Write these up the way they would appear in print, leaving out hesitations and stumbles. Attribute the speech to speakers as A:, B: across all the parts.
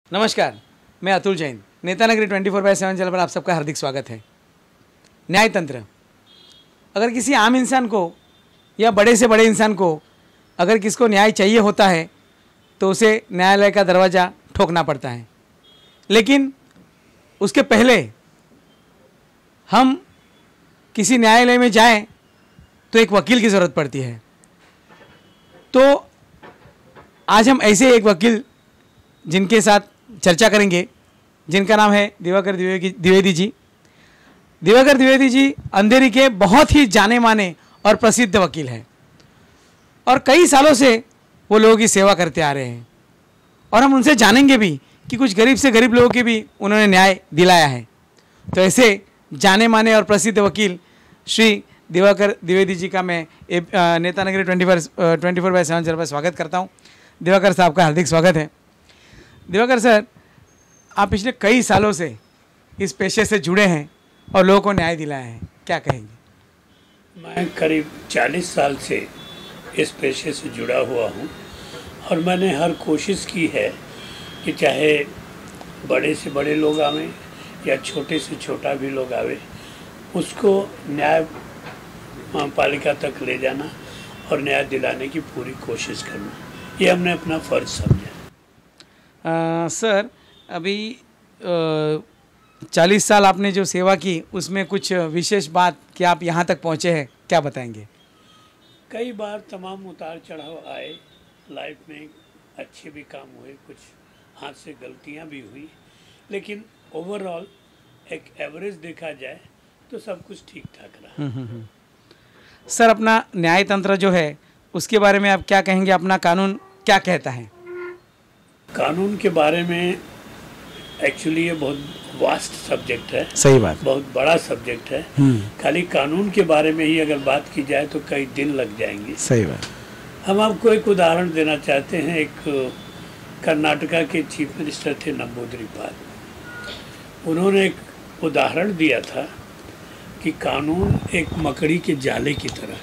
A: नमस्कार, मैं अतुल जैन। नेता नगरी 24/7 चैनल पर आप सबका हार्दिक स्वागत है। न्याय तंत्र, अगर किसी आम इंसान को या बड़े से बड़े इंसान को अगर किसको न्याय चाहिए होता है तो उसे न्यायालय का दरवाज़ा ठोकना पड़ता है, लेकिन उसके पहले हम किसी न्यायालय में जाएं तो एक वकील की ज़रूरत पड़ती है। तो आज हम ऐसे एक वकील जिनके साथ चर्चा करेंगे, जिनका नाम है दिवाकर द्विवेदी जी। दिवाकर द्विवेदी जी अंधेरी के बहुत ही जाने माने और प्रसिद्ध वकील हैं और कई सालों से वो लोगों की सेवा करते आ रहे हैं और हम उनसे जानेंगे भी कि कुछ गरीब से गरीब लोगों के भी उन्होंने न्याय दिलाया है। तो ऐसे जाने माने और प्रसिद्ध वकील श्री दिवाकर द्विवेदी जी का मैं नेता नगरी 24/7 चैनल पर स्वागत करता हूँ। दिवाकर साहब का हार्दिक स्वागत है। दिवाकर सर, आप पिछले कई सालों से इस पेशे से जुड़े हैं और लोगों को न्याय दिलाया है, क्या कहेंगे?
B: मैं करीब 40 साल से इस पेशे से जुड़ा हुआ हूँ और मैंने हर कोशिश की है कि चाहे बड़े से बड़े लोग आवें या छोटे से छोटा भी लोग आवे, उसको न्याय पालिका तक ले जाना और न्याय दिलाने की पूरी कोशिश करना, ये हमने अपना फ़र्ज समझा।
A: सर, अभी 40 साल आपने जो सेवा की उसमें कुछ विशेष बात कि आप यहाँ तक पहुँचे हैं, क्या बताएंगे?
B: कई बार तमाम उतार चढ़ाव आए लाइफ में, अच्छे भी काम हुए, कुछ हाथ से गलतियाँ भी हुई, लेकिन ओवरऑल एक एवरेज देखा जाए तो सब कुछ ठीक ठाक रहा।
A: सर, अपना न्याय तंत्र जो है उसके बारे में आप क्या कहेंगे? अपना कानून क्या कहता है?
B: कानून के बारे में एक्चुअली ये बहुत वास्ट सब्जेक्ट है।
A: सही बात,
B: बहुत बड़ा सब्जेक्ट है। खाली कानून के बारे में ही अगर बात की जाए तो कई दिन लग जाएंगे।
A: सही बात।
B: हम आपको एक उदाहरण देना चाहते हैं। एक कर्नाटका के चीफ मिनिस्टर थे नंबूदिरीपाद। उन्होंने एक उदाहरण दिया था कि कानून एक मकड़ी के जाले की तरह,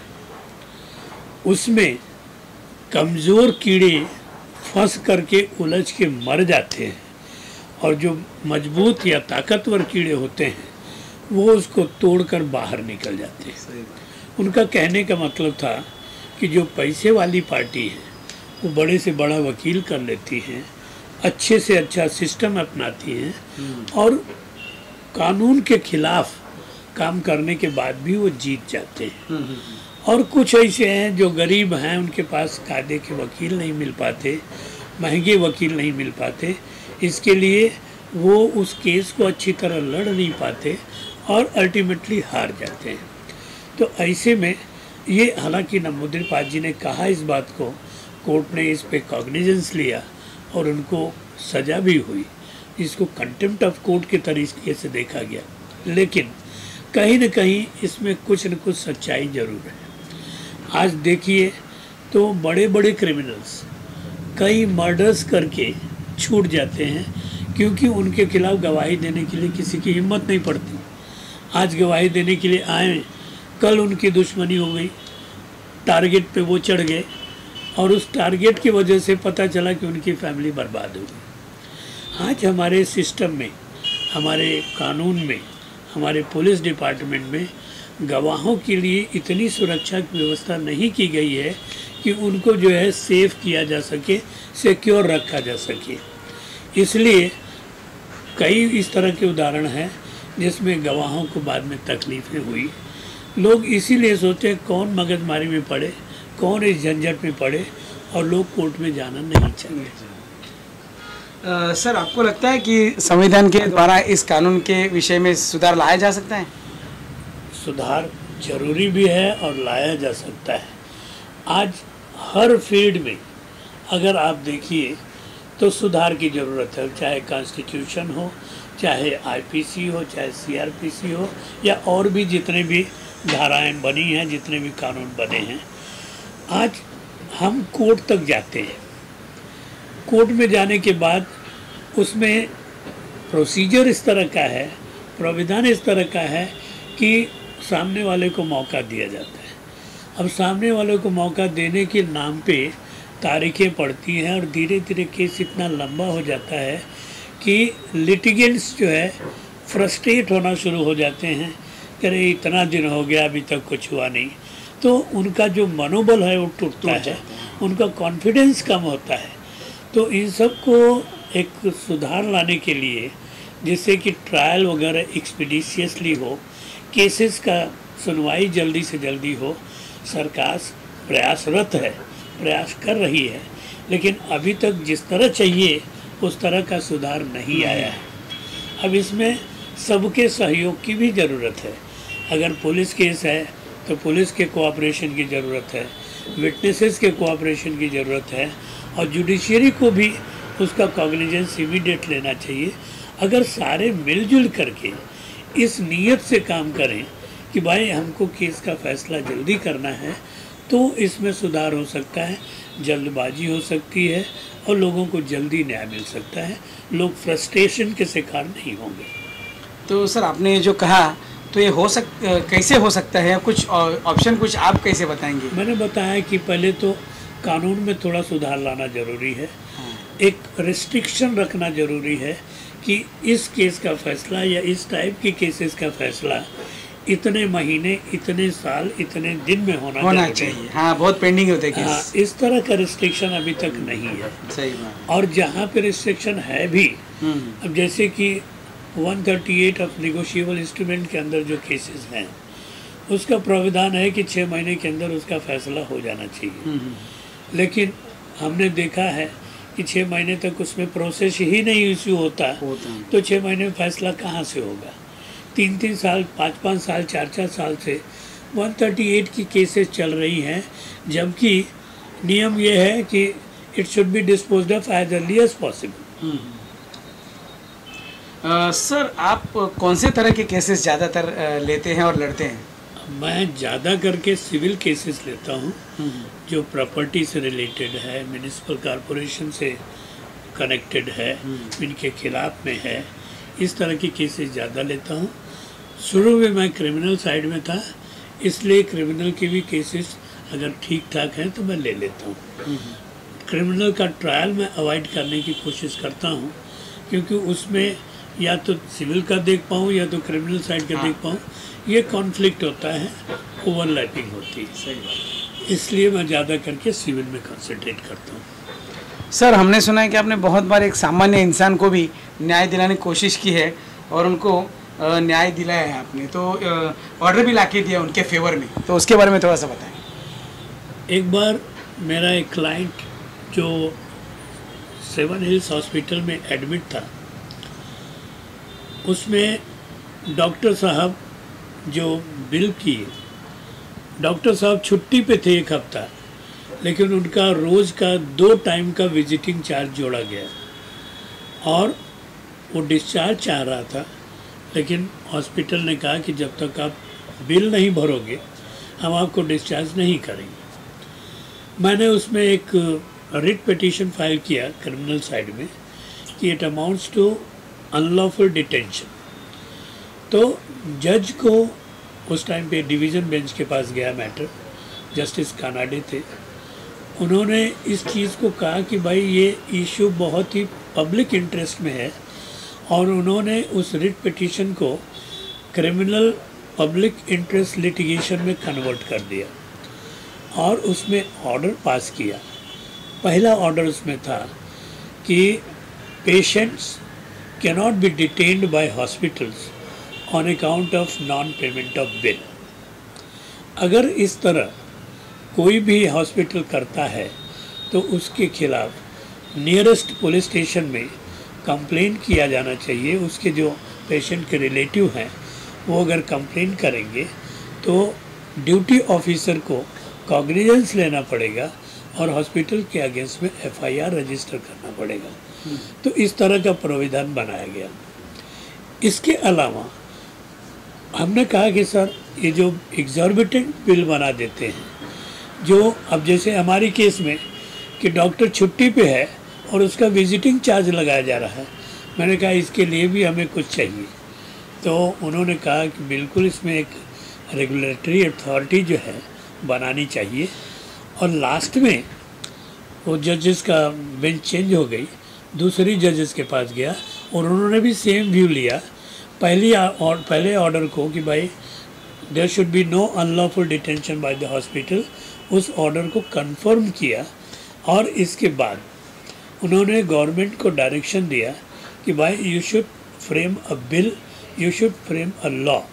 B: उसमें कमज़ोर कीड़े फंस करके उलझ के मर जाते हैं और जो मजबूत या ताकतवर कीड़े होते हैं वो उसको तोड़कर बाहर निकल जाते हैं। उनका कहने का मतलब था कि जो पैसे वाली पार्टी है वो बड़े से बड़ा वकील कर लेती है, अच्छे से अच्छा सिस्टम अपनाती है और कानून के खिलाफ काम करने के बाद भी वो जीत जाते हैं। और कुछ ऐसे हैं जो गरीब हैं, उनके पास कायदे के वकील नहीं मिल पाते, महंगे वकील नहीं मिल पाते, इसके लिए वो उस केस को अच्छी तरह लड़ नहीं पाते और अल्टीमेटली हार जाते हैं। तो ऐसे में ये, हालांकि नंबूदिरीपाद जी ने कहा इस बात को, कोर्ट ने इस पे कॉग्निजेंस लिया और उनको सज़ा भी हुई, जिसको कंटेम्प्ट ऑफ कोर्ट के तरीके से देखा गया, लेकिन कहीं न कहीं इसमें कुछ न कुछ सच्चाई ज़रूर है। आज देखिए तो बड़े बड़े क्रिमिनल्स कई मर्डर्स करके छूट जाते हैं क्योंकि उनके खिलाफ गवाही देने के लिए किसी की हिम्मत नहीं पड़ती। आज गवाही देने के लिए आए, कल उनकी दुश्मनी हो गई, टारगेट पे वो चढ़ गए और उस टारगेट की वजह से पता चला कि उनकी फैमिली बर्बाद हो गई। आज हमारे सिस्टम में, हमारे कानून में, हमारे पुलिस डिपार्टमेंट में गवाहों के लिए इतनी सुरक्षा की व्यवस्था नहीं की गई है कि उनको जो है सेफ किया जा सके, सिक्योर रखा जा सके। इसलिए कई इस तरह के उदाहरण हैं जिसमें गवाहों को बाद में तकलीफ़ें हुई। लोग इसीलिए सोचे कौन मगजमारी में पड़े, कौन इस झंझट में पड़े, और लोग कोर्ट में जाना नहीं चाहते।
A: सर, आपको लगता है कि संविधान के द्वारा इस कानून के विषय में सुधार लाया जा सकता है?
B: सुधार जरूरी भी है और लाया जा सकता है। आज हर फील्ड में अगर आप देखिए तो सुधार की ज़रूरत है, चाहे कॉन्स्टिट्यूशन हो, चाहे आईपीसी हो, चाहे सीआरपीसी हो, या और भी जितने भी धाराएं बनी हैं, जितने भी कानून बने हैं। आज हम कोर्ट तक जाते हैं, कोर्ट में जाने के बाद उसमें प्रोसीजर इस तरह का है, प्राविधान इस तरह का है कि सामने वाले को मौका दिया जाता है। अब सामने वाले को मौका देने के नाम पे तारीखें पड़ती हैं और धीरे धीरे केस इतना लंबा हो जाता है कि लिटिगेंट्स जो है फ्रस्ट्रेट होना शुरू हो जाते हैं कि अरे इतना दिन हो गया अभी तक कुछ हुआ नहीं, तो उनका जो मनोबल है वो टूटता है, उनका कॉन्फिडेंस कम होता है। तो इन सब को एक सुधार लाने के लिए, जिससे कि ट्रायल वगैरह एक्सपीडिशियसली हो, केसेस का सुनवाई जल्दी से जल्दी हो, सरकार प्रयासरत है, प्रयास कर रही है, लेकिन अभी तक जिस तरह चाहिए उस तरह का सुधार नहीं आया है। अब इसमें सबके सहयोग की भी ज़रूरत है। अगर पुलिस केस है तो पुलिस के कोऑपरेशन की ज़रूरत है, विटनेसेस के कोऑपरेशन की ज़रूरत है, और जुडिशरी को भी उसका कॉग्निजेंस इमीडिएट लेना चाहिए। अगर सारे मिलजुल करके इस नीयत से काम करें कि भाई हमको केस का फैसला जल्दी करना है, तो इसमें सुधार हो सकता है, जल्दबाजी हो सकती है और लोगों को जल्दी न्याय मिल सकता है, लोग फ्रस्ट्रेशन के शिकार नहीं होंगे।
A: तो सर आपने जो कहा तो ये कैसे हो सकता है, कुछ ऑप्शन कुछ आप कैसे बताएंगे?
B: मैंने बताया कि पहले तो कानून में थोड़ा सुधार लाना जरूरी है, एक रिस्ट्रिक्शन रखना जरूरी है कि इस केस का फैसला या इस टाइप के केसेस का फैसला इतने महीने, इतने साल, इतने दिन में होना
A: चाहिए। हाँ, बहुत पेंडिंग होते हैं केस।
B: हाँ, इस तरह का रिस्ट्रिक्शन अभी तक नहीं है।
A: सही बात।
B: और जहाँ पे रिस्ट्रिक्शन है भी, अब जैसे कि 138 ऑफ निगोशिएबल इंस्ट्रूमेंट के अंदर जो केसेस हैं, उसका प्रावधान है कि 6 महीने के अंदर उसका फैसला हो जाना चाहिए। लेकिन हमने देखा है कि 6 महीने तक उसमें प्रोसेस ही नहीं इश्यू होता, तो 6 महीने में फैसला कहाँ से होगा? 3-3 साल, 5-5 साल, 4-4 साल से 138 की केसेस चल रही हैं, जबकि नियम ये है कि it should be disposed of as early as possible.
A: Sir आप कौन से तरह के केसेस ज़्यादातर लेते हैं और लड़ते हैं?
B: मैं ज़्यादा करके सिविल केसेस लेता हूँ, जो प्रॉपर्टी से रिलेटेड है, म्यूनिसिपल कॉरपोरेशन से कनेक्टेड है, इनके खिलाफ में है, इस तरह की केसेस ज़्यादा लेता हूँ। शुरू में मैं क्रिमिनल साइड में था, इसलिए क्रिमिनल के भी केसेस अगर ठीक ठाक हैं तो मैं ले लेता हूँ। क्रिमिनल का ट्रायल मैं अवॉइड करने की कोशिश करता हूँ, क्योंकि उसमें या तो सिविल का देख पाऊँ या तो क्रिमिनल साइड का देख पाऊँ, ये कॉन्फ्लिक्ट होता है, ओवरलैपिंग होती है।
A: सही बात।
B: इसलिए मैं ज़्यादा करके सिविल में कंसंट्रेट करता हूँ।
A: सर हमने सुना है कि आपने बहुत बार एक सामान्य इंसान को भी न्याय दिलाने की कोशिश की है और उनको न्याय दिलाया है आपने, तो ऑर्डर भी लाके दिया उनके फेवर में, तो उसके बारे में थोड़ा सा बताएं।
B: एक बार मेरा एक क्लाइंट जो 7 हिल्स हॉस्पिटल में एडमिट था, उसमें डॉक्टर साहब जो बिल किए, डॉक्टर साहब छुट्टी पे थे 1 हफ्ता, लेकिन उनका रोज़ का 2 टाइम का विजिटिंग चार्ज जोड़ा गया और वो डिस्चार्ज चाह रहा था, लेकिन हॉस्पिटल ने कहा कि जब तक आप बिल नहीं भरोगे हम आपको डिस्चार्ज नहीं करेंगे। मैंने उसमें एक रिट पिटीशन फाइल किया क्रिमिनल साइड में कि it amounts to unlawful detention. तो जज को उस टाइम पे डिवीज़न बेंच के पास गया मैटर, जस्टिस कानाडे थे, उन्होंने इस चीज़ को कहा कि भाई ये इशू बहुत ही पब्लिक इंटरेस्ट में है, और उन्होंने उस रिट पिटीशन को क्रिमिनल पब्लिक इंटरेस्ट लिटिगेशन में कन्वर्ट कर दिया और उसमें ऑर्डर पास किया। पहला ऑर्डर उसमें था कि patients cannot be detained by hospitals on account of non payment of bill. अगर इस तरह कोई भी हॉस्पिटल करता है तो उसके खिलाफ नियरेस्ट पुलिस स्टेशन में कंप्लेंट किया जाना चाहिए। उसके जो पेशेंट के रिलेटिव हैं वो अगर कंप्लेंट करेंगे तो ड्यूटी ऑफिसर को कॉग्निजेंस लेना पड़ेगा और हॉस्पिटल के अगेंस्ट में FIR रजिस्टर करना पड़ेगा। तो इस तरह का प्रावधान बनाया गया। इसके अलावा हमने कहा कि सर ये जो एग्जॉर्बिटेंट बिल बना देते हैं, जो अब जैसे हमारी केस में कि डॉक्टर छुट्टी पे है और उसका विजिटिंग चार्ज लगाया जा रहा है, मैंने कहा इसके लिए भी हमें कुछ चाहिए। तो उन्होंने कहा कि बिल्कुल इसमें एक रेगुलेटरी अथॉरिटी जो है बनानी चाहिए। और लास्ट में वो जजेस का बेंच चेंज हो गई, दूसरी जजेस के पास गया और उन्होंने भी सेम व्यू लिया पहले ऑर्डर को कि भाई there should be no unlawful detention by the hospital, उस ऑर्डर को कंफर्म किया। और इसके बाद उन्होंने गवर्नमेंट को डायरेक्शन दिया कि भाई you should frame a bill, you should frame a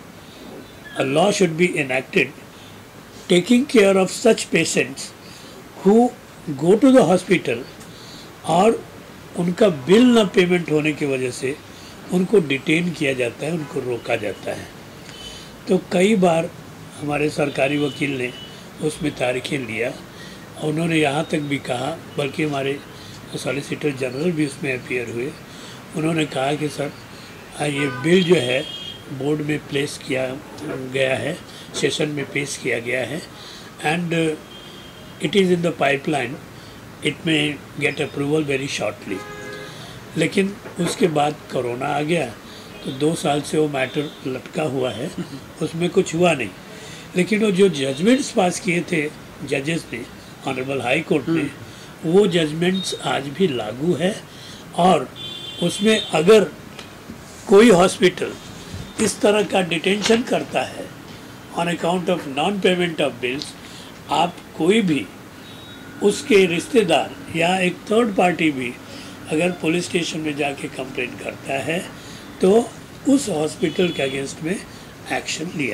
B: law should be enacted taking care of such patients who go to the hospital और उनका बिल ना पेमेंट होने की वजह से उनको डिटेन किया जाता है, उनको रोका जाता है। तो कई बार हमारे सरकारी वकील ने उसमें तारीखें लिया और उन्होंने यहाँ तक भी कहा, बल्कि हमारे सॉलिसिटर जनरल भी उसमें अपीयर हुए, उन्होंने कहा कि सर ये बिल जो है बोर्ड में प्लेस किया गया है, सेशन में पेश किया गया है and it is in the pipeline, it may get approval very shortly. लेकिन उसके बाद कोरोना आ गया तो 2 साल से वो मैटर लटका हुआ है, उसमें कुछ हुआ नहीं। लेकिन वो जो जजमेंट्स पास किए थे जजेस ने ऑनरेबल हाई कोर्ट ने, वो जजमेंट्स आज भी लागू है। और उसमें अगर कोई हॉस्पिटल इस तरह का डिटेंशन करता है on account of non payment of bills, आप कोई भी उसके रिश्तेदार या एक थर्ड पार्टी भी अगर पुलिस स्टेशन में जाके कंप्लेंट करता है तो उस हॉस्पिटल के अगेंस्ट में एक्शन लिया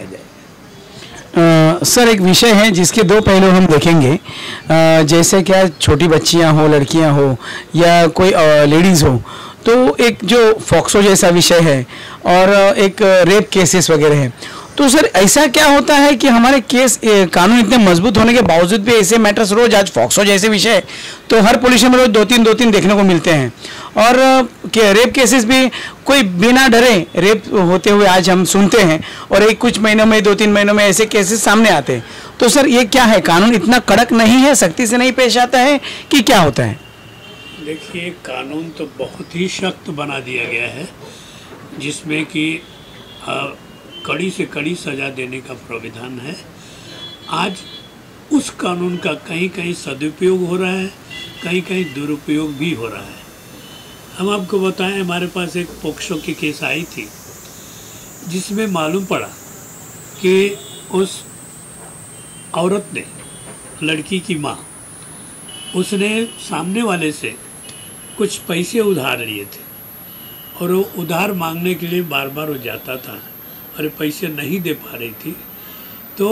B: जाएगा।
A: सर एक विषय है जिसके 2 पहलू हम देखेंगे, जैसे क्या छोटी बच्चियां हो, लड़कियां हो या कोई लेडीज़ हो, तो एक जो फॉक्सो जैसा विषय है और एक रेप केसेस वगैरह है। तो सर ऐसा क्या होता है कि हमारे केस कानून इतने मजबूत होने के बावजूद भी ऐसे मैटर्स रोज, आज फॉक्सो जैसे विषय तो हर पुलिस में रोज 2-3 देखने को मिलते हैं, और रेप केसेस भी कोई बिना डरे रेप होते हुए आज हम सुनते हैं, और एक कुछ महीनों में 2-3 महीनों में ऐसे केसेस सामने आते हैं। तो सर ये क्या है, कानून इतना कड़क नहीं है, सख्ती से नहीं पेश आता है कि क्या होता है?
B: देखिए, कानून तो बहुत ही सख्त बना दिया गया है जिसमें कि कड़ी से कड़ी सज़ा देने का प्रावधान है। आज उस कानून का कहीं कहीं सदुपयोग हो रहा है, कहीं कहीं दुरुपयोग भी हो रहा है। हम आपको बताएं, हमारे पास एक पोक्सो की केस आई थी जिसमें मालूम पड़ा कि उस औरत ने, लड़की की माँ, उसने सामने वाले से कुछ पैसे उधार लिए थे और वो उधार मांगने के लिए बार बार वो जाता था और पैसे नहीं दे पा रही थी। तो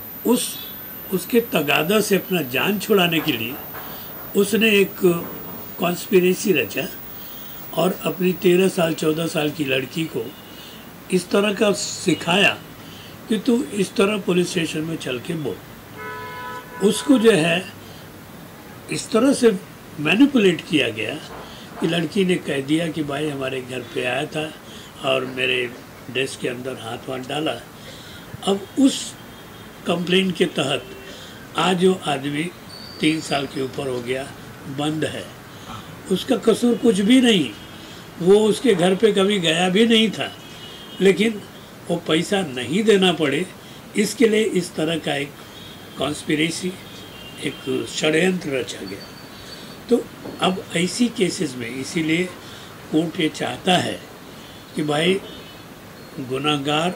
B: उसके तगादा से अपना जान छुड़ाने के लिए उसने एक कॉन्स्पिरेसी रचा और अपनी 13 साल 14 साल की लड़की को इस तरह का सिखाया कि तू इस तरह पुलिस स्टेशन में चल के बोल। उसको जो है इस तरह से मैनिपुलेट किया गया कि लड़की ने कह दिया कि भाई हमारे घर पे आया था और मेरे ड्रेस के अंदर हाथ डाला। अब उस कंप्लेंट के तहत आज वो आदमी 3 साल के ऊपर हो गया, बंद है। उसका कसूर कुछ भी नहीं, वो उसके घर पे कभी गया भी नहीं था, लेकिन वो पैसा नहीं देना पड़े इसके लिए इस तरह का एक कॉन्स्पिरेसी, एक षड्यंत्र रचा गया। तो अब ऐसी केसेस में इसीलिए कोर्ट ये चाहता है कि भाई गुनाहगार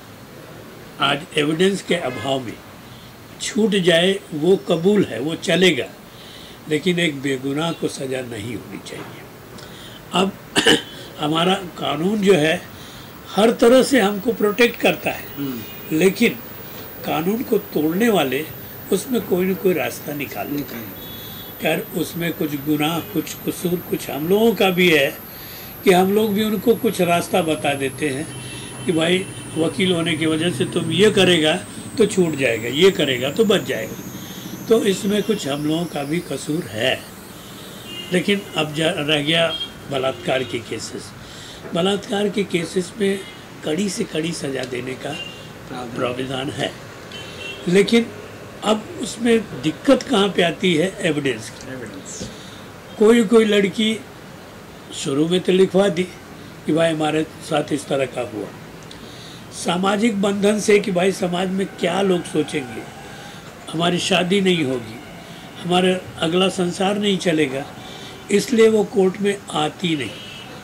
B: आज एविडेंस के अभाव में छूट जाए, वो कबूल है, वो चलेगा, लेकिन एक बेगुनाह को सज़ा नहीं होनी चाहिए। अब हमारा कानून जो है हर तरह से हमको प्रोटेक्ट करता है, लेकिन कानून को तोड़ने वाले उसमें कोई न कोई रास्ता निकाल लेते हैं। खैर, उसमें कुछ गुनाह, कुछ कसूर, कुछ हम लोगों का भी है कि हम लोग भी उनको कुछ रास्ता बता देते हैं कि भाई वकील होने की वजह से तुम ये करेगा तो छूट जाएगा, ये करेगा तो बच जाएगा। तो इसमें कुछ हम लोगों का भी कसूर है। लेकिन अब रह गया बलात्कार के केसेस। बलात्कार के केसेस में कड़ी से कड़ी सज़ा देने का प्रावधान है, लेकिन अब उसमें दिक्कत कहाँ पे आती है? एविडेंस की। कोई लड़की शुरू में तो लिखवा दी कि भाई हमारे साथ इस तरह का हुआ, सामाजिक बंधन से कि भाई समाज में क्या लोग सोचेंगे, हमारी शादी नहीं होगी, हमारा अगला संसार नहीं चलेगा, इसलिए वो कोर्ट में आती नहीं।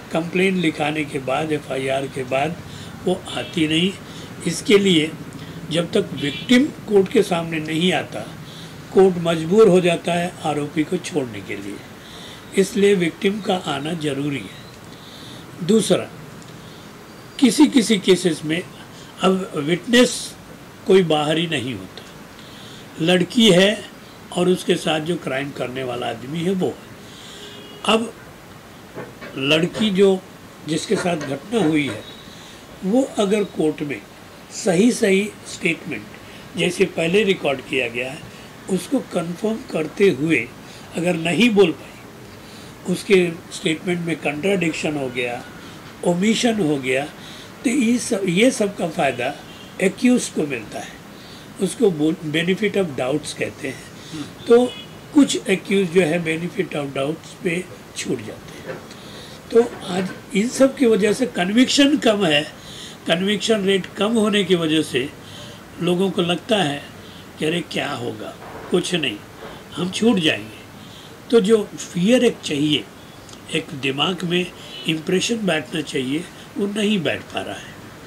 B: कंप्लेंट लिखाने के बाद, एफआईआर के बाद वो आती नहीं। इसके लिए जब तक विक्टिम कोर्ट के सामने नहीं आता, कोर्ट मजबूर हो जाता है आरोपी को छोड़ने के लिए। इसलिए विक्टिम का आना जरूरी है। दूसरा, किसी किसी केसेस में अब विटनेस कोई बाहर ही नहीं होता, लड़की है और उसके साथ जो क्राइम करने वाला आदमी है वो है। अब लड़की जो जिसके साथ घटना हुई है वो अगर कोर्ट में सही स्टेटमेंट जैसे पहले रिकॉर्ड किया गया है उसको कंफर्म करते हुए अगर नहीं बोल पाई, उसके स्टेटमेंट में कंट्राडिक्शन हो गया, ओमिशन हो गया, तो ये सब का फ़ायदा एक्यूज को मिलता है। उसको बेनिफिट ऑफ डाउट्स कहते हैं। तो कुछ एक्यूज जो है बेनिफिट ऑफ डाउट्स पे छूट जाते हैं। तो आज इन सब की वजह से कन्विक्शन कम है। कन्विक्शन रेट कम होने की वजह से लोगों को लगता है कि अरे क्या होगा, कुछ नहीं, हम छूट जाएंगे। तो जो फियर एक चाहिए, एक दिमाग में इम्प्रेशन बैठना चाहिए, वो नहीं बैठ पा रहा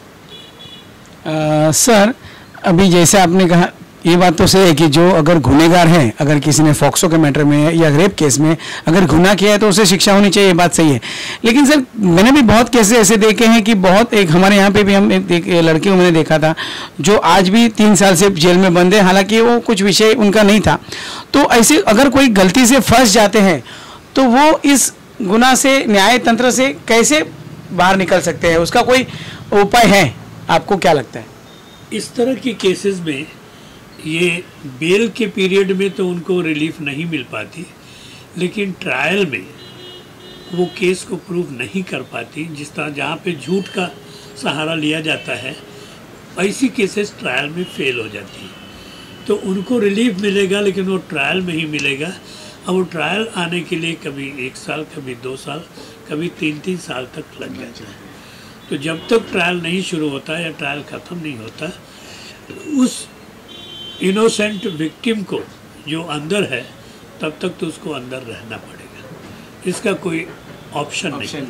B: है।
A: सर, अभी जैसे आपने कहा, ये बात तो सही है कि जो अगर गुनहगार है, अगर किसी ने फॉक्सो के मैटर में या रेप केस में अगर गुनाह किया है तो उसे शिक्षा होनी चाहिए, ये बात सही है। लेकिन सर, मैंने भी बहुत केसेस ऐसे देखे हैं कि बहुत, एक हमारे यहाँ पे भी हम एक लड़की को मैंने देखा था जो आज भी 3 साल से जेल में बंद है, हालांकि वो कुछ विषय उनका नहीं था। तो ऐसे अगर कोई गलती से फंस जाते हैं तो वो इस गुनाह से, न्याय तंत्र से कैसे बाहर निकल सकते हैं? उसका कोई उपाय है? आपको क्या लगता है?
B: इस तरह की केसेस में ये बेल के पीरियड में तो उनको रिलीफ नहीं मिल पाती, लेकिन ट्रायल में वो केस को प्रूव नहीं कर पाती। जिस तरह जहाँ पे झूठ का सहारा लिया जाता है, ऐसी केसेस ट्रायल में फेल हो जाती है। तो उनको रिलीफ मिलेगा, लेकिन वो ट्रायल में ही मिलेगा। अब वो ट्रायल आने के लिए कभी 1 साल, कभी 2 साल, कभी 3-3 साल तक लग जाता है। तो जब तक ट्रायल नहीं शुरू होता या ट्रायल ख़त्म नहीं होता, उस इनोसेंट विक्टिम को जो अंदर है तब तक तो उसको अंदर रहना पड़ेगा। इसका कोई ऑप्शन नहीं।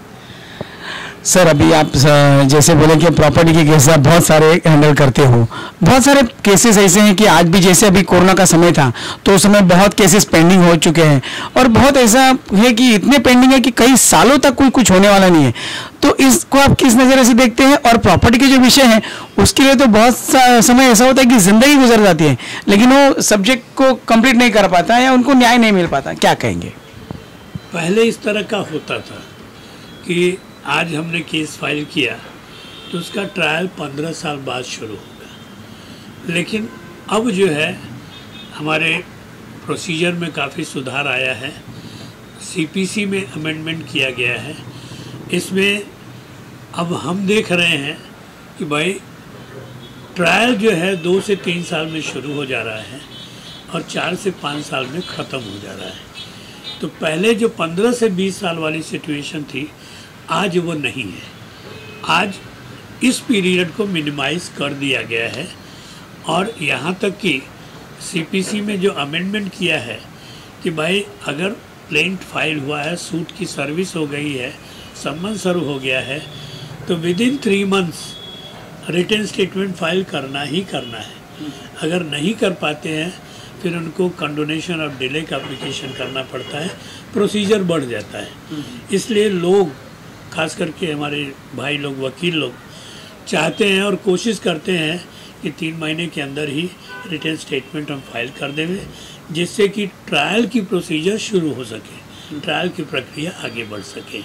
A: सर, अभी आप जैसे बोले कि प्रॉपर्टी के केस आप बहुत सारे हैंडल करते हो, बहुत सारे केसेस ऐसे हैं कि आज भी, जैसे अभी कोरोना का समय था तो उस समय बहुत केसेस पेंडिंग हो चुके हैं, और बहुत ऐसा है कि इतने पेंडिंग है कि कई सालों तक कोई कुछ होने वाला नहीं है। तो इसको आप किस नज़र से देखते हैं? और प्रॉपर्टी के जो विषय हैं उसके लिए तो बहुत समय ऐसा होता है कि ज़िंदगी गुजर जाती है, लेकिन वो सब्जेक्ट को कंप्लीट नहीं कर पाता या उनको न्याय नहीं मिल पाता, क्या कहेंगे?
B: पहले इस तरह का होता था कि आज हमने केस फाइल किया तो उसका ट्रायल 15 साल बाद शुरू होगा। लेकिन अब जो है हमारे प्रोसीजर में काफ़ी सुधार आया है। सीपीसी में अमेंडमेंट किया गया है। इसमें अब हम देख रहे हैं कि भाई ट्रायल जो है 2 से 3 साल में शुरू हो जा रहा है और 4 से 5 साल में ख़त्म हो जा रहा है। तो पहले जो 15 से 20 साल वाली सिचुएशन थी, आज वो नहीं है। आज इस पीरियड को मिनिमाइज कर दिया गया है, और यहाँ तक कि सीपीसी में जो अमेंडमेंट किया है कि भाई अगर प्लेंट फाइल हुआ है, सूट की सर्विस हो गई है, सम्मन सर्व हो गया है, तो within 3 months written statement file करना ही करना है। अगर नहीं कर पाते हैं फिर उनको कंडोनेशन ऑफ डिले का एप्लीकेशन करना पड़ता है, प्रोसीजर बढ़ जाता है। इसलिए लोग, खास करके हमारे भाई लोग, वकील लोग चाहते हैं और कोशिश करते हैं कि 3 महीने के अंदर ही रिटन स्टेटमेंट हम फाइल कर देंगे, जिससे कि ट्रायल की प्रोसीजर शुरू हो सके, ट्रायल की प्रक्रिया आगे बढ़ सके।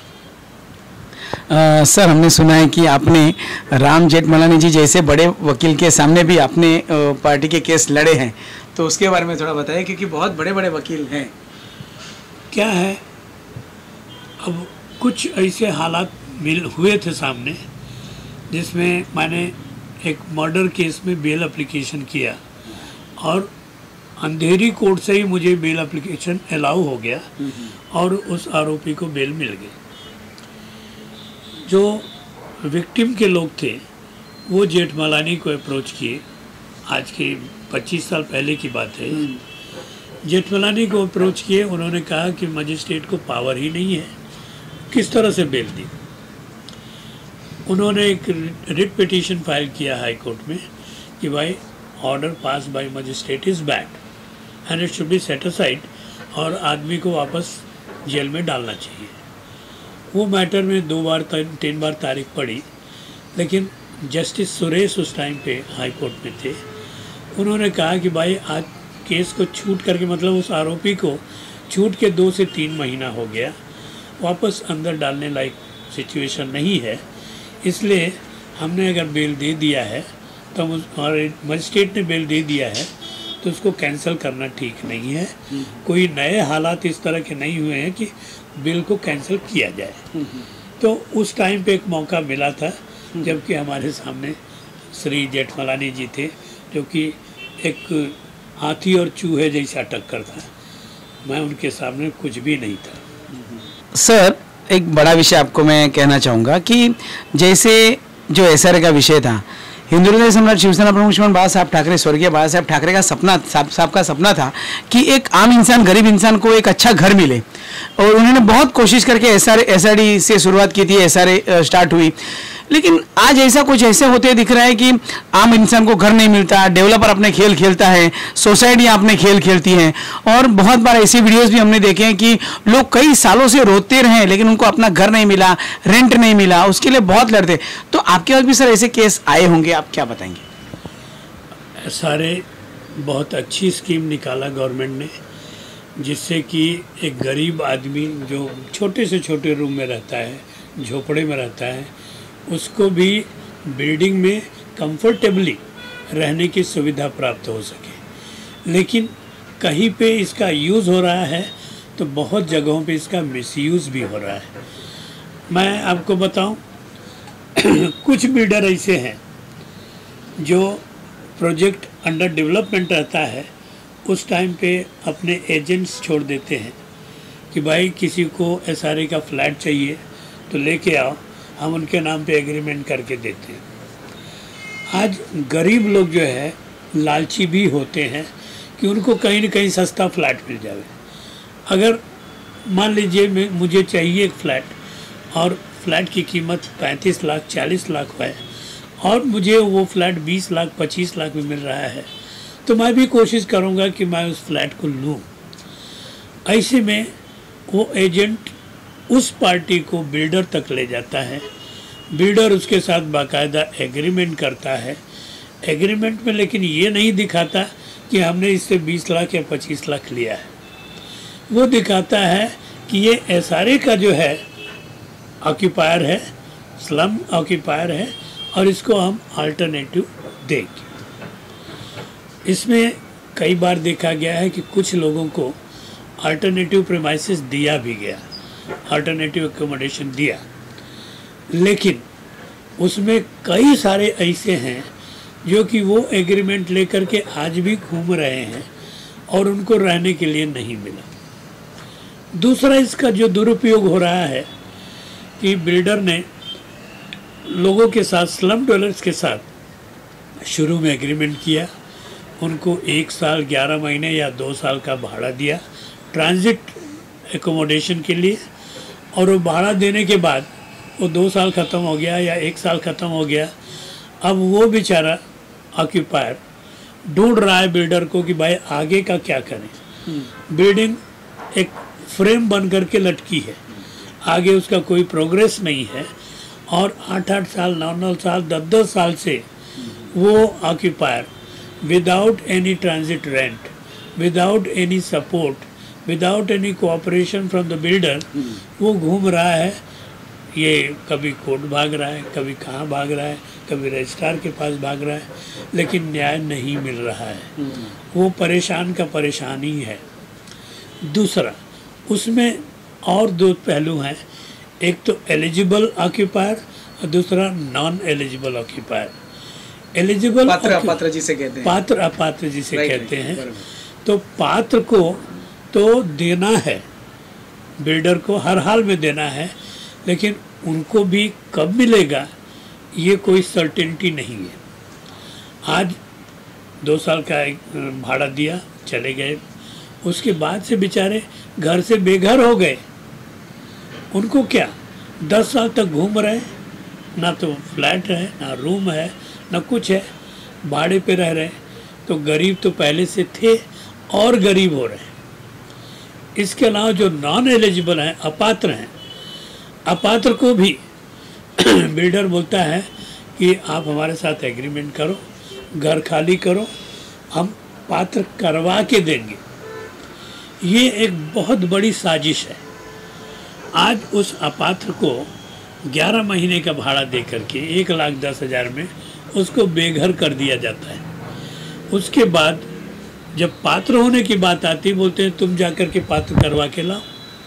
A: सर, हमने सुना है कि आपने राम जेठमलानी जी जैसे बड़े वकील के सामने भी आपने पार्टी के केस लड़े हैं, तो उसके बारे में थोड़ा बताइए, क्योंकि बहुत बड़े बड़े वकील हैं।
B: क्या है, अब कुछ ऐसे हालात हुए थे सामने जिसमें मैंने एक मर्डर केस में बेल एप्लीकेशन किया और अंधेरी कोर्ट से ही मुझे बेल एप्लीकेशन अलाउ हो गया और उस आरोपी को बेल मिल गई। जो विक्टिम के लोग थे वो जेठमलानी को अप्रोच किए, आज के 25 साल पहले की बात है। जेठमलानी को अप्रोच किए, उन्होंने कहा कि मजिस्ट्रेट को पावर ही नहीं है, किस तरह से बेल दी? उन्होंने एक रिट पिटीशन फाइल किया हाई कोर्ट में कि भाई order pass by magistrate is bad and it should be set aside, और आदमी को वापस जेल में डालना चाहिए। वो मैटर में 2 बार 3 बार तारीख पड़ी, लेकिन जस्टिस सुरेश उस टाइम पे हाई कोर्ट में थे। उन्होंने कहा कि भाई आज केस को छूट करके, मतलब उस आरोपी को छूट के 2 से 3 महीना हो गया, वापस अंदर डालने लायक सिचुएशन नहीं है, इसलिए हमने अगर बेल दे दिया है तो और मजिस्ट्रेट ने बेल दे दिया है तो उसको कैंसिल करना ठीक नहीं है। कोई नए हालात इस तरह के नहीं हुए हैं कि बिल को कैंसिल किया जाए। तो उस टाइम पे एक मौका मिला था जबकि हमारे सामने श्री जेठमलानी जी थे, जो कि एक हाथी और चूहे जैसा टक्कर था। मैं उनके सामने कुछ भी नहीं था।
A: सर, एक बड़ा विषय आपको मैं कहना चाहूँगा कि जैसे जो एसआरए का विषय था, हिंदू हृदय सम्राट शिवसेना प्रमुख श्रीमान बाला साहब ठाकरे, स्वर्गीय बाला साहब ठाकरे का सपना, साहब का सपना था कि एक आम इंसान, गरीब इंसान को एक अच्छा घर मिले, और उन्होंने बहुत कोशिश करके एसआरडी से शुरुआत की थी, एसआरए स्टार्ट हुई। लेकिन आज ऐसा कुछ ऐसे होते दिख रहा है कि आम इंसान को घर नहीं मिलता, डेवलपर अपने खेल खेलता है, सोसाइटियाँ अपने खेल खेलती हैं, और बहुत बार ऐसी वीडियोस भी हमने देखे हैं कि लोग कई सालों से रोते रहे लेकिन उनको अपना घर नहीं मिला, रेंट नहीं मिला, उसके लिए बहुत लड़ते। तो आपके पास भी सर ऐसे केस आए होंगे, आप क्या बताएंगे?
B: सारे बहुत अच्छी स्कीम निकाला गवर्नमेंट ने, जिससे कि एक गरीब आदमी जो छोटे से छोटे रूम में रहता है, झोपड़े में रहता है, उसको भी बिल्डिंग में कंफर्टेबली रहने की सुविधा प्राप्त हो सके। लेकिन कहीं पे इसका यूज़ हो रहा है तो बहुत जगहों पे इसका मिसयूज़ भी हो रहा है। मैं आपको बताऊं, कुछ बिल्डर ऐसे हैं जो प्रोजेक्ट अंडर डेवलपमेंट रहता है उस टाइम पे अपने एजेंट्स छोड़ देते हैं कि भाई किसी को एसआरए का फ्लैट चाहिए तो लेके आओ, हम उनके नाम पे एग्रीमेंट करके देते हैं। आज गरीब लोग जो है लालची भी होते हैं कि उनको कहीं न कहीं सस्ता फ्लैट मिल जाए। अगर मान लीजिए मुझे चाहिए एक फ्लैट और फ्लैट की कीमत 35 लाख 40 लाख है और मुझे वो फ्लैट 20 लाख 25 लाख में मिल रहा है, तो मैं भी कोशिश करूँगा कि मैं उस फ्लैट को लूँ। ऐसे में वो एजेंट उस पार्टी को बिल्डर तक ले जाता है, बिल्डर उसके साथ बाकायदा एग्रीमेंट करता है। एग्रीमेंट में लेकिन ये नहीं दिखाता कि हमने इससे 20 लाख या 25 लाख लिया है, वो दिखाता है कि ये एसआरए का जो है ऑक्यूपायर है, स्लम ऑक्यूपायर है, और इसको हम अल्टरनेटिव देंगे। इसमें कई बार देखा गया है कि कुछ लोगों को अल्टरनेटिव प्रीमाइसेस दिया भी गया, अल्टरनेटिव एकोमोडेशन दिया, लेकिन उसमें कई सारे ऐसे हैं जो कि वो एग्रीमेंट लेकर के आज भी घूम रहे हैं और उनको रहने के लिए नहीं मिला। दूसरा इसका जो दुरुपयोग हो रहा है कि बिल्डर ने लोगों के साथ, स्लम डवेलपर्स के साथ शुरू में एग्रीमेंट किया, उनको 1 साल 11 महीने या 2 साल का भाड़ा दिया ट्रांजिट एकोमोडेशन के लिए, और वो भाड़ा देने के बाद वो 2 साल ख़त्म हो गया या 1 साल ख़त्म हो गया। अब वो बेचारा ऑक्यूपायर ढूंढ रहा है बिल्डर को कि भाई आगे का क्या करें। बिल्डिंग एक फ्रेम बन करके लटकी है, आगे उसका कोई प्रोग्रेस नहीं है, और 8-8 साल 9-9 साल 10-10 साल से वो occupier without any transit rent, without any support, without any cooperation from the builder वो घूम रहा है। ये कभी कोर्ट भाग रहा है, कभी कहाँ भाग रहा है, कभी रजिस्ट्रार के पास भाग रहा है, लेकिन न्याय नहीं मिल रहा है। वो परेशान का परेशान ही है। दूसरा, उसमें और 2 पहलू हैं, एक तो एलिजिबल ऑक्यूपायर और दूसरा नॉन एलिजिबल ऑक्यूपायर। एलिजिबल
A: पात्र जिसे कहते हैं,
B: पात्र अपात्र जिसे कहते हैं। तो पात्र को तो देना है, बिल्डर को हर हाल में देना है, लेकिन उनको भी कब मिलेगा ये कोई सर्टेनिटी नहीं है। आज 2 साल का भाड़ा दिया, चले गए, उसके बाद से बेचारे घर से बेघर हो गए, उनको क्या? 10 साल तक घूम रहे हैं, ना तो फ्लैट है, ना रूम है, ना कुछ है, भाड़े पे रह रहे हैं। तो गरीब तो पहले से थे और गरीब हो रहे हैं। इसके अलावा जो नॉन एलिजिबल हैं, अपात्र हैं, अपात्र को भी बिल्डर बोलता है कि आप हमारे साथ एग्रीमेंट करो, घर खाली करो, हम पात्र करवा के देंगे। ये एक बहुत बड़ी साजिश है। आज उस अपात्र को 11 महीने का भाड़ा दे करके 1,10,000 में उसको बेघर कर दिया जाता है। उसके बाद जब पात्र होने की बात आती, बोलते हैं तुम जाकर के पात्र करवा के लाओ,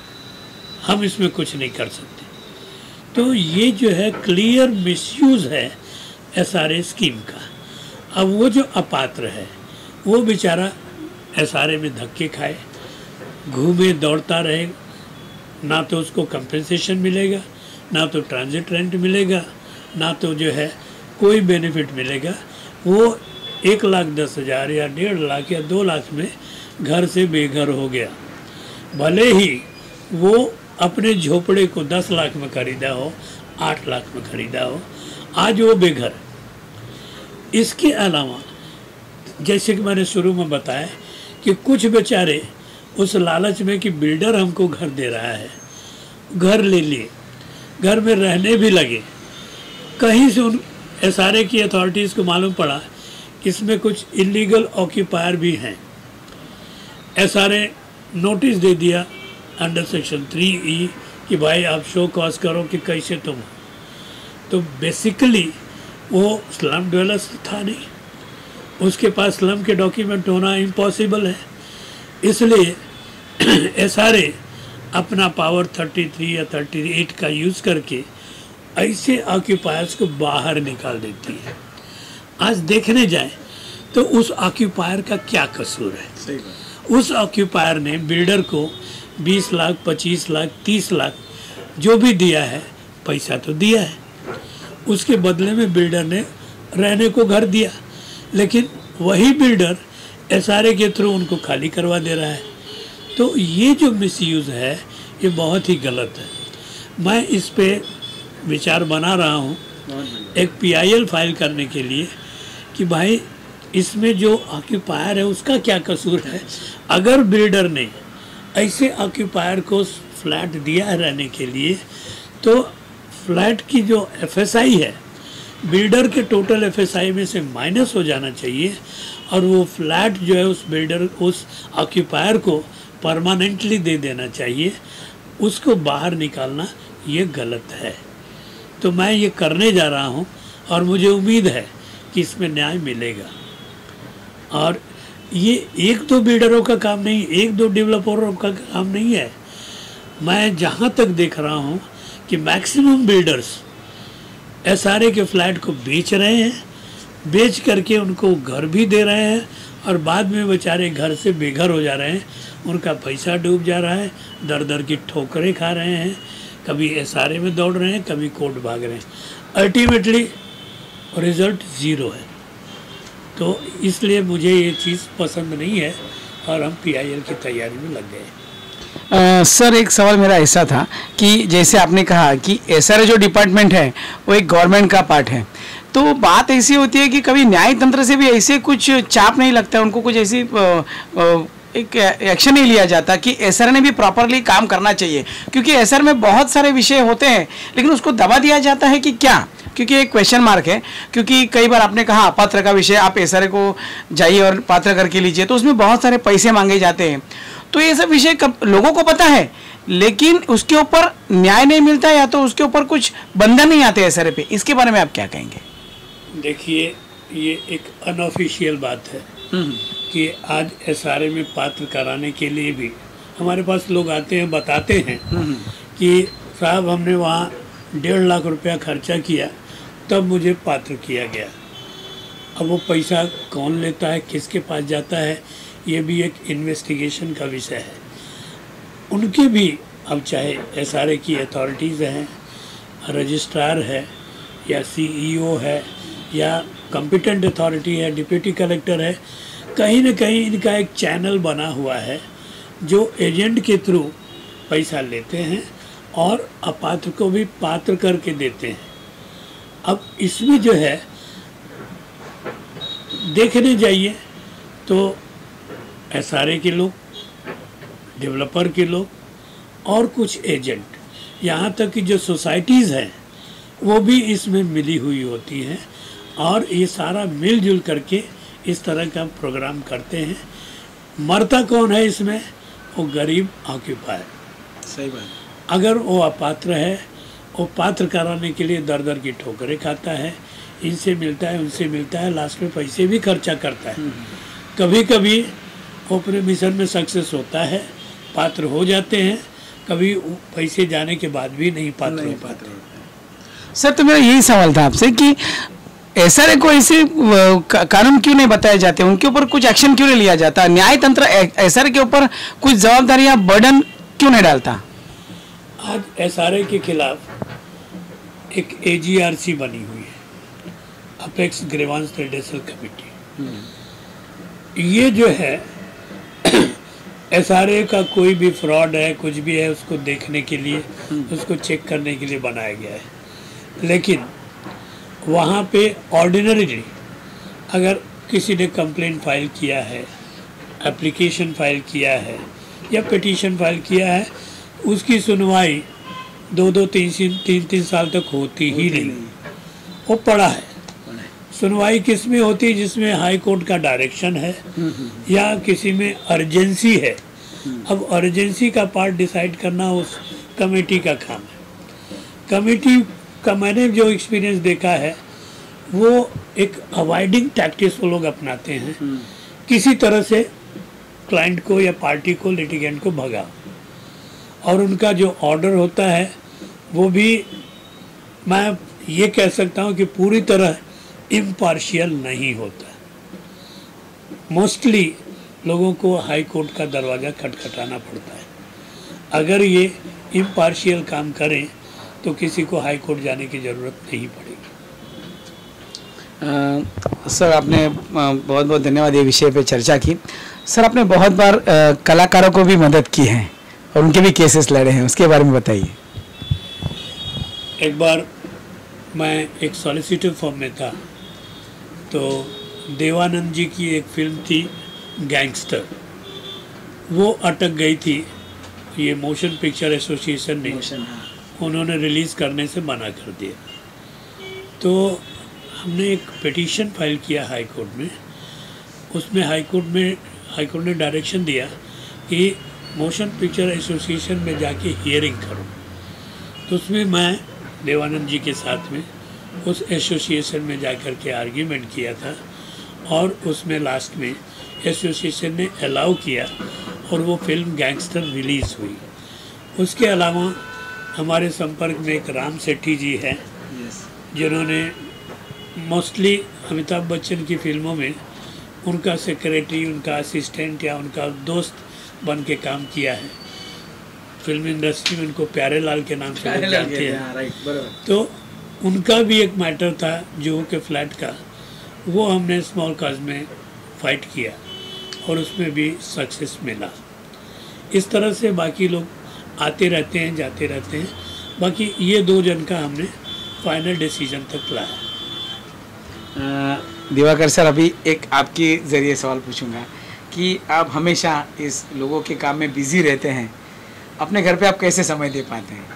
B: हम इसमें कुछ नहीं कर सकते। तो ये जो है क्लियर मिसयूज़ है एसआरए स्कीम का। अब वो जो अपात्र है वो बेचारा एसआरए में धक्के खाए, घूमे दौड़ता रहे, ना तो उसको कंपेंसेशन मिलेगा, ना तो ट्रांजिट रेंट मिलेगा, ना तो जो है कोई बेनिफिट मिलेगा। वो 1,10,000 या 1.5 लाख या 2 लाख में घर से बेघर हो गया। भले ही वो अपने झोपड़े को 10 लाख में खरीदा हो, 8 लाख में खरीदा हो, आज वो बेघर। इसके अलावा जैसे कि मैंने शुरू में बताया कि कुछ बेचारे उस लालच में कि बिल्डर हमको घर दे रहा है, घर ले लिए, घर में रहने भी लगे। कहीं से उन एसआरए की अथॉरिटीज़ को मालूम पड़ा कि इसमें कुछ इलीगल ऑक्यूपायर भी हैं। एसआरए नोटिस दे दिया अंडर सेक्शन 3E कि भाई आप शो कॉज करो कि कैसे तुम हो। तो बेसिकली वो स्लम डेवलपर्स था नहीं, उसके पास स्लम के डॉक्यूमेंट होना इम्पॉसिबल है। इसलिए एसआरए अपना पावर 33 या 38 का यूज़ करके ऐसे ऑक्यूपायर्स को बाहर निकाल देती है। आज देखने जाए तो उस ऑक्यूपायर का क्या कसूर है।
A: सही बात।
B: उस ऑक्यूपायर ने बिल्डर को 20 लाख, 25 लाख, 30 लाख जो भी दिया है, पैसा तो दिया है, उसके बदले में बिल्डर ने रहने को घर दिया, लेकिन वही बिल्डर एसआरए के थ्रू उनको खाली करवा दे रहा है। तो ये जो मिसयूज़ है ये बहुत ही गलत है। मैं इस पे विचार बना रहा हूँ एक PIL फाइल करने के लिए कि भाई इसमें जो ऑक्यूपायर है उसका क्या कसूर है। अगर बिल्डर ने ऐसे ऑक्यूपायर को फ्लैट दिया है रहने के लिए, तो फ्लैट की जो FSI है बिल्डर के टोटल FSI में से माइनस हो जाना चाहिए, और वो फ्लैट जो है उस बिल्डर, उस ऑक्यूपायर को परमानेंटली दे देना चाहिए। उसको बाहर निकालना ये गलत है। तो मैं ये करने जा रहा हूँ और मुझे उम्मीद है कि इसमें न्याय मिलेगा। और ये एक दो बिल्डरों का काम नहीं, एक दो डेवलपरों का काम नहीं है। मैं जहाँ तक देख रहा हूँ कि मैक्सिमम बिल्डर्स एसआरए के फ्लैट को बेच रहे हैं, बेच करके उनको घर भी दे रहे हैं, और बाद में बेचारे घर से बेघर हो जा रहे हैं, उनका पैसा डूब जा रहा है, दर दर की ठोकरें खा रहे हैं, कभी एसआरए में दौड़ रहे हैं, कभी कोर्ट भाग रहे हैं, अल्टीमेटली रिजल्ट ज़ीरो है। तो इसलिए मुझे ये चीज़ पसंद नहीं है और हम PIL की तैयारी में लग गए।
A: सर एक सवाल मेरा ऐसा था कि जैसे आपने कहा कि एसआरए जो डिपार्टमेंट है वो एक गवर्नमेंट का पार्ट है, तो बात ऐसी होती है कि कभी न्याय तंत्र से भी ऐसे कुछ चाप नहीं लगता है, उनको कुछ ऐसी एक एक्शन नहीं लिया जाता कि एसआरए ने भी प्रॉपरली काम करना चाहिए, क्योंकि एसआरए में बहुत सारे विषय होते हैं लेकिन उसको दबा दिया जाता है कि क्या, क्योंकि एक क्वेश्चन मार्क है। क्योंकि कई बार आपने कहा अपात्र का विषय, आप एसआरए को जाइए और पात्र करके लीजिए, तो उसमें बहुत सारे पैसे मांगे जाते हैं। तो ये सब विषय लोगों को पता है लेकिन उसके ऊपर न्याय नहीं मिलता, या तो उसके ऊपर कुछ बंधन नहीं आते एसआरए पे। इसके बारे में आप क्या कहेंगे?
B: देखिए, ये एक अनऑफिशियल बात है कि आज एसआरए में पात्र कराने के लिए भी हमारे पास लोग आते हैं, बताते हैं कि साहब हमने वहाँ 1.5 लाख रुपया खर्चा किया तब मुझे पात्र किया गया। अब वो पैसा कौन लेता है, किसके पास जाता है, ये भी एक इन्वेस्टिगेशन का विषय है। उनके भी, अब चाहे एसआरए की अथॉरिटीज़ हैं, रजिस्ट्रार है या CEO है या कॉम्पिटेंट अथॉरिटी है, डिप्टी कलेक्टर है, कहीं न कहीं इनका एक चैनल बना हुआ है जो एजेंट के थ्रू पैसा लेते हैं और अपात्र को भी पात्र करके देते हैं। अब इसमें जो है देखने जाइए तो एसआरए के लोग, डेवलपर के लोग और कुछ एजेंट, यहाँ तक कि जो सोसाइटीज़ हैं वो भी इसमें मिली हुई होती हैं और ये सारा मिलजुल करके इस तरह का प्रोग्राम करते हैं। मरता कौन है इसमें? वो गरीब ऑक्यूपायर।
A: सही बात।
B: अगर वो अपात्र है, वो पात्र कराने के लिए दर दर की ठोकरें खाता है, इनसे मिलता है उनसे मिलता है, लास्ट में पैसे भी खर्चा करता है। कभी कभी वो अपने मिशन में सक्सेस होता है, पात्र हो जाते हैं, कभी पैसे जाने के बाद भी नहीं पात्र हो पाते।
A: सर तो मेरा यही सवाल था आपसे कि एसआरए को ऐसे कानून क्यों नहीं बताए जाते, उनके ऊपर कुछ एक्शन क्यों नहीं लिया जाता, न्याय तंत्र एसआरए के ऊपर कुछ जवाबदारी या बर्डन क्यों नहीं डालता?
B: आज एसआरए के खिलाफ एक एजीआरसी बनी हुई है, अपेक्स ग्रीवांस रिड्रेसल कमेटी। ये जो है एसआरए का कोई भी फ्रॉड है, कुछ भी है, उसको देखने के लिए, उसको चेक करने के लिए बनाया गया है। लेकिन वहाँ पे ऑर्डिनरीली अगर किसी ने कंप्लेंट फाइल किया है, एप्लीकेशन फाइल किया है या पिटीशन फाइल किया है, उसकी सुनवाई 2-3 साल तक होती ही नहीं। वो पड़ा है। सुनवाई किस में होती है? जिसमें हाई कोर्ट का डायरेक्शन है या किसी में अर्जेंसी है। अब अर्जेंसी का पार्ट डिसाइड करना उस कमेटी का काम है। कमेटी का मैंने जो एक्सपीरियंस देखा है वो एक अवॉइडिंग टैक्टिक्स वो लोग अपनाते हैं, किसी तरह से क्लाइंट को या पार्टी को, लिटिगेंट को भगा। और उनका जो ऑर्डर होता है वो भी मैं ये कह सकता हूँ कि पूरी तरह इम्पार्शियल नहीं होता। मोस्टली लोगों को हाई कोर्ट का दरवाज़ा खटखटाना पड़ता है। अगर ये इम्पार्शियल काम करें तो किसी को हाई कोर्ट जाने की ज़रूरत नहीं पड़ेगी।
A: सर आपने बहुत बहुत धन्यवाद ये विषय पे चर्चा की। सर आपने बहुत बार कलाकारों को भी मदद की है और उनके भी केसेस लड़े हैं, उसके बारे में बताइए।
B: एक बार मैं एक सॉलिसिटर फॉर्म में था तो देवानंद जी की एक फिल्म थी गैंगस्टर, वो अटक गई थी। ये मोशन पिक्चर एसोसिएशन ने उन्होंने रिलीज़ करने से मना कर दिया। तो हमने एक पिटीशन फाइल किया हाई कोर्ट में। उसमें हाई कोर्ट ने डायरेक्शन दिया कि मोशन पिक्चर एसोसिएशन में जाके हियरिंग करो। तो उसमें मैं देवानंद जी के साथ में उस एसोसिएशन में जाकर के आर्ग्यूमेंट किया था और उसमें लास्ट में एसोसिएशन ने अलाउ किया और वो फिल्म गैंगस्टर रिलीज़ हुई। उसके अलावा हमारे संपर्क में एक राम सेठी जी हैं जिन्होंने मोस्टली अमिताभ बच्चन की फिल्मों में उनका सेक्रेटरी, उनका असिस्टेंट या उनका दोस्त बन के काम किया है। फिल्म इंडस्ट्री में उनको प्यारे लाल के नाम से लोग जानते हैं। तो उनका भी एक मैटर था जुहू के फ्लैट का, वो हमने स्मॉल काज में फाइट किया और उसमें भी सक्सेस मिला। इस तरह से बाकी लोग आते रहते हैं, जाते रहते हैं। बाकी ये 2 जन का हमने फाइनल डिसीजन तक लाया।
A: दिवाकर सर, अभी एक आपके ज़रिए सवाल पूछूंगा कि आप हमेशा इस लोगों के काम में बिजी रहते हैं, अपने घर पे आप कैसे समय दे पाते हैं?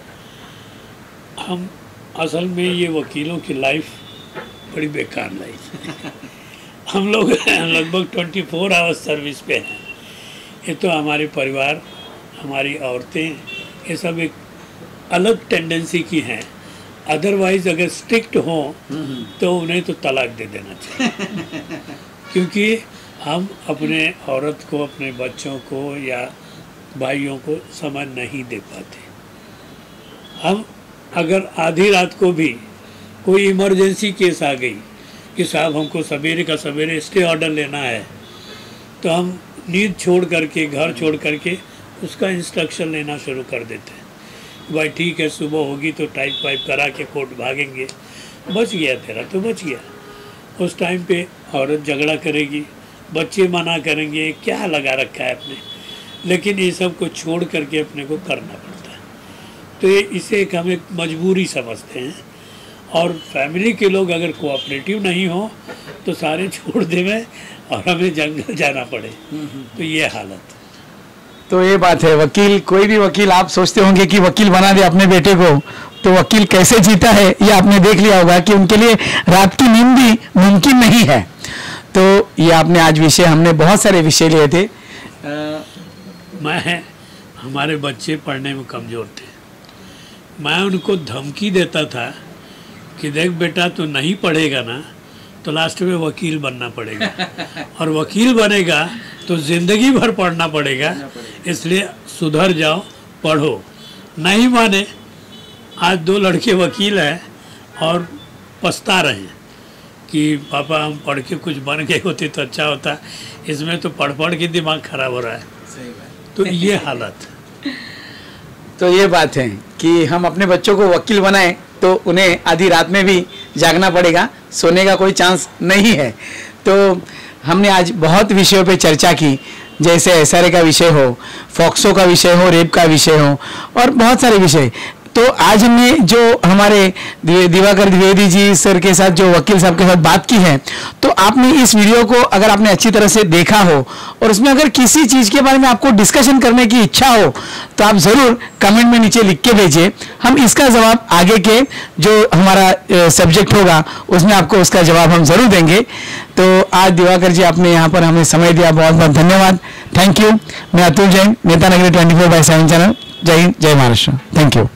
B: हम असल में ये वकीलों की लाइफ बड़ी बेकार लाइफ है। हम लोग लगभग 24 आवर्स सर्विस पे हैं। ये तो हमारे परिवार, हमारी औरतें, ये सब एक अलग टेंडेंसी की हैं। अदरवाइज अगर स्ट्रिक्ट हो तो उन्हें तो तलाक दे देना चाहिए। क्योंकि हम अपने औरत को, अपने बच्चों को या भाइयों को समय नहीं दे पाते। हम अगर आधी रात को भी कोई इमरजेंसी केस आ गई कि साहब हमको सवेरे का सवेरे स्टे ऑर्डर लेना है, तो हम नींद छोड़ करके, घर छोड़ करके उसका इंस्ट्रक्शन लेना शुरू कर देते हैं। भाई ठीक है, सुबह होगी तो टाइप वाइप करा के कोर्ट भागेंगे, बच गया तेरा तो बच गया। उस टाइम पे औरत झगड़ा करेगी, बच्चे मना करेंगे, क्या लगा रखा है अपने। लेकिन ये सब को छोड़ करके अपने को करना पड़ता है। तो ये इसे एक हम एक मजबूरी समझते हैं। और फैमिली के लोग अगर कोऑपरेटिव नहीं हो तो सारे छोड़ देवे और हमें जंगल जाना पड़े, तो ये हालत।
A: तो ये बात है, वकील, कोई भी वकील आप सोचते होंगे कि वकील बना दे अपने बेटे को, तो वकील कैसे जीता है ये आपने देख लिया होगा कि उनके लिए रात की नींद भी मुमकिन नहीं है। तो ये आपने आज विषय, हमने बहुत सारे विषय लिए थे।
B: हमारे बच्चे पढ़ने में कमज़ोर थे, मैं उनको धमकी देता था कि देख बेटा तू नहीं पढ़ेगा ना तो लास्ट में वकील बनना पड़ेगा और वकील बनेगा तो ज़िंदगी भर पढ़ना पड़ेगा, इसलिए सुधर जाओ, पढ़ो। नहीं माने, आज 2 लड़के वकील हैं और पछता रहे हैं कि पापा हम पढ़ के कुछ बन गए होते तो अच्छा होता, इसमें तो पढ़ पढ़ के दिमाग खराब हो रहा है।
A: सही बात।
B: तो ये हालत।
A: तो ये बात है कि हम अपने बच्चों को वकील बनाएं तो उन्हें आधी रात में भी जागना पड़ेगा, सोने का कोई चांस नहीं है। तो हमने आज बहुत विषयों पे चर्चा की, जैसे एसआरए का विषय हो, फॉक्सो का विषय हो, रेप का विषय हो और बहुत सारे विषय। तो आज हमने जो हमारे दिवाकर द्विवेदी जी सर के साथ, जो वकील साहब के साथ बात की है, तो आपने इस वीडियो को अगर आपने अच्छी तरह से देखा हो और उसमें अगर किसी चीज़ के बारे में आपको डिस्कशन करने की इच्छा हो तो आप ज़रूर कमेंट में नीचे लिख के भेजिए। हम इसका जवाब आगे के जो हमारा सब्जेक्ट होगा उसमें आपको उसका जवाब हम ज़रूर देंगे। तो आज दिवाकर जी आपने यहाँ पर हमें समय दिया, बहुत बहुत धन्यवाद, थैंक यू। मैं अतुल जैन, नेता नगरी 24/7 चैनल। जय हिंद, जय महाराष्ट्र, थैंक यू।